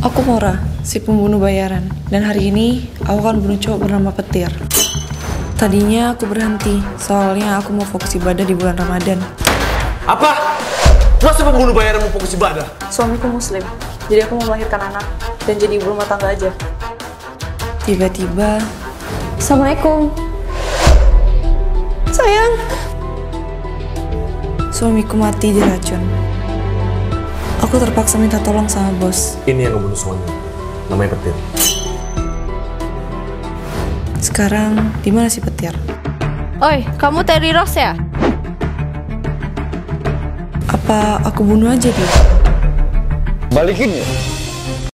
Aku Mora, si pembunuh bayaran. Dan hari ini, aku akan bunuh cowok bernama Petir. Tadinya aku berhenti, soalnya aku mau fokus ibadah di bulan Ramadan. Apa? Masa pembunuh bayaran mau fokus ibadah? Suamiku muslim, jadi aku mau melahirkan anak dan jadi ibu rumah tangga aja. Tiba-tiba, Assalamualaikum. Sayang. Suamiku mati diracun. Aku terpaksa minta tolong sama bos. Ini yang ngebunuh suami, namanya Petir. Sekarang, di mana si Petir? Oi, kamu Terry Rose ya? Apa aku bunuh aja dia? Balikin ya?